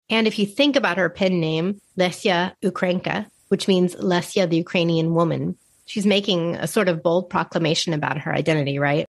And if you think about her pen name, Lesya Ukrainka, which means Lesya, the Ukrainian woman, she's making a sort of bold proclamation about her identity, right?